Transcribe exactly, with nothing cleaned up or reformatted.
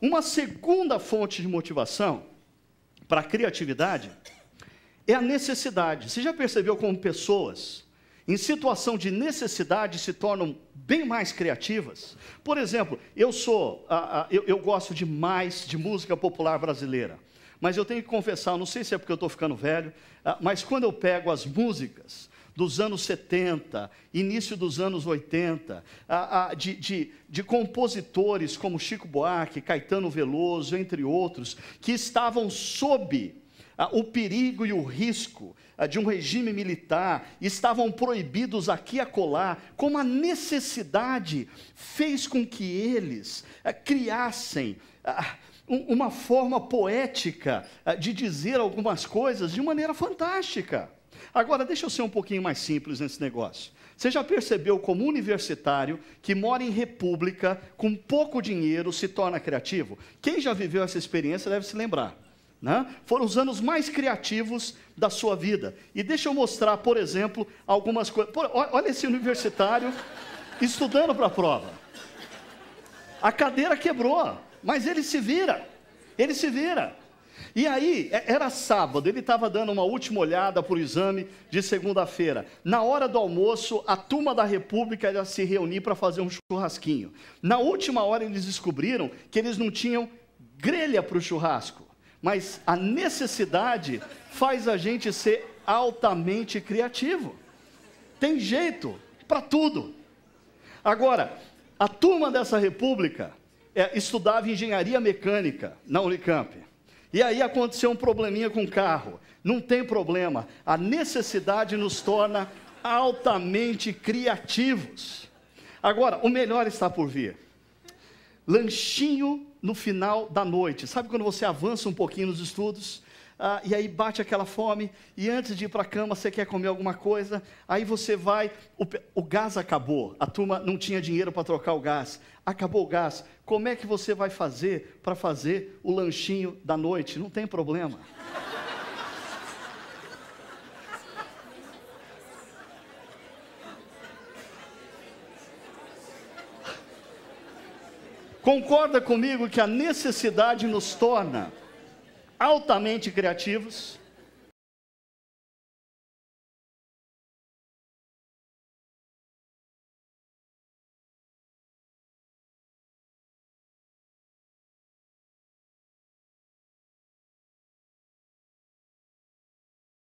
uma segunda fonte de motivação para a criatividade é a necessidade. Você já percebeu como pessoas, em situação de necessidade, se tornam bem mais criativas? Por exemplo, eu sou, uh, uh, eu, eu gosto demais de música popular brasileira, mas eu tenho que confessar, não sei se é porque eu estou ficando velho, uh, mas quando eu pego as músicas dos anos setenta, início dos anos oitenta, uh, uh, de, de, de compositores como Chico Buarque, Caetano Veloso, entre outros, que estavam sob Ah, o perigo e o risco ah, de um regime militar, estavam proibidos aqui e acolá, como a necessidade fez com que eles ah, criassem ah, um, uma forma poética ah, de dizer algumas coisas de maneira fantástica. Agora, deixa eu ser um pouquinho mais simples nesse negócio. Você já percebeu como um universitário que mora em república, com pouco dinheiro, se torna criativo? Quem já viveu essa experiência deve se lembrar. Né? Foram os anos mais criativos da sua vida. E deixa eu mostrar, por exemplo, algumas coisas. Olha esse universitário estudando para a prova. A cadeira quebrou, mas ele se vira. Ele se vira. E aí, era sábado, ele estava dando uma última olhada para o exame de segunda-feira. Na hora do almoço, a turma da República ia se reunir para fazer um churrasquinho. Na última hora, eles descobriram que eles não tinham grelha para o churrasco. Mas a necessidade faz a gente ser altamente criativo. Tem jeito para tudo. Agora, a turma dessa república é, estudava engenharia mecânica na Unicamp. E aí aconteceu um probleminha com o carro. Não tem problema. A necessidade nos torna altamente criativos. Agora, o melhor está por vir. Lanchinho no final da noite. Sabe quando você avança um pouquinho nos estudos, ah, e aí bate aquela fome, e antes de ir para a cama você quer comer alguma coisa, aí você vai, o, o gás acabou, a turma não tinha dinheiro para trocar o gás, acabou o gás, como é que você vai fazer para fazer o lanchinho da noite? Não tem problema. Concorda comigo que a necessidade nos torna altamente criativos?